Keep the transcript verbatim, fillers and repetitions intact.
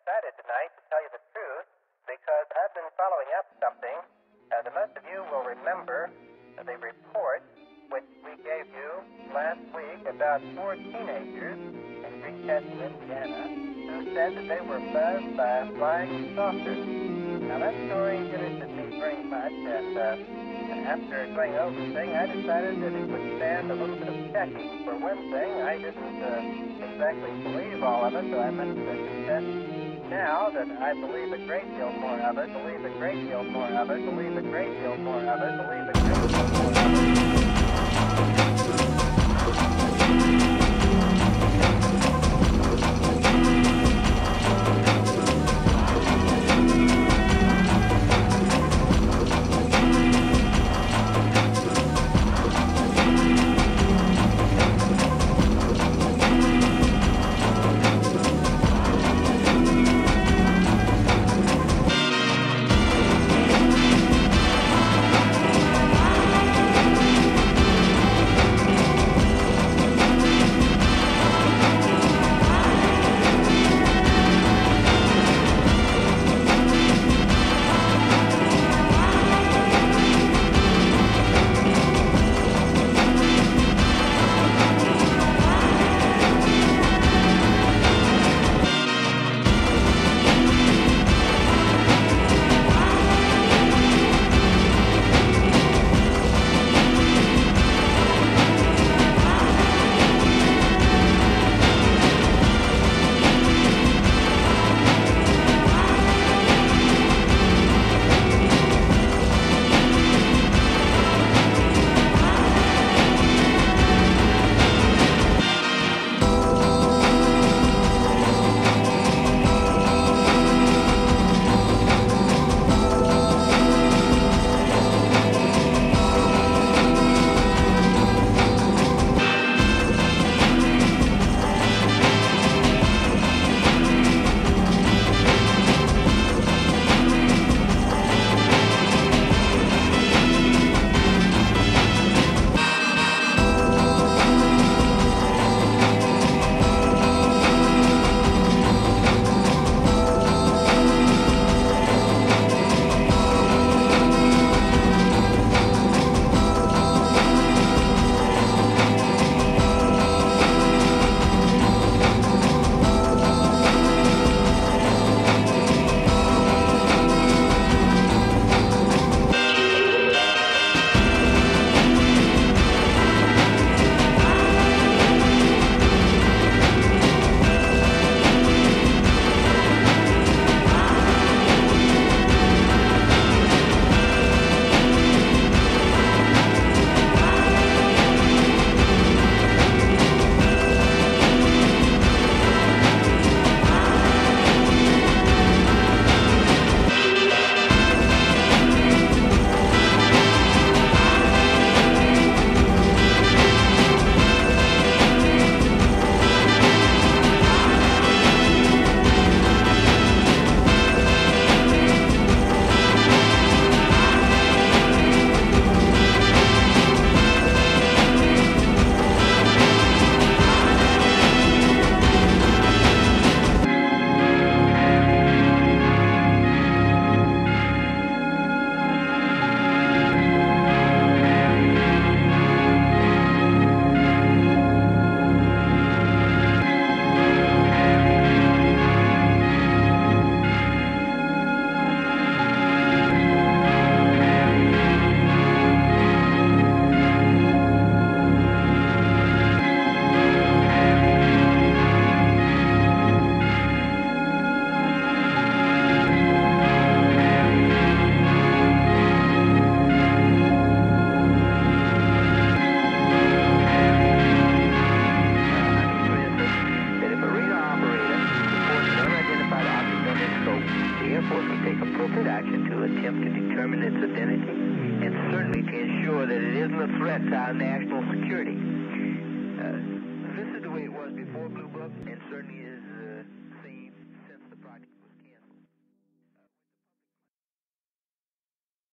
excited tonight, to tell you the truth, because I've been following up something. Uh, the most of you will remember uh, the report which we gave you last week about four teenagers in Greencastle, Indiana, who said that they were buzzed by flying saucers. Now, that story interested me very much, and uh, after going over the thing, I decided that it would stand a little bit of checking. For one thing, I didn't uh, exactly believe all of it, so I must uh, confess now that I believe a great deal more of it, believe a great deal more of it, believe a great deal more of it, believe a great deal more of it. Appropriate action to attempt to determine its identity and certainly to ensure that it isn't a threat to our national security. Uh, this is the way it was before Blue Book, and certainly is